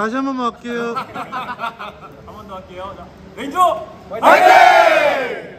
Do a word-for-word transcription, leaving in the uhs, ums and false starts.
다시 한 번만 할게요. 한 번 더 할게요. 자, 레인저 화이팅!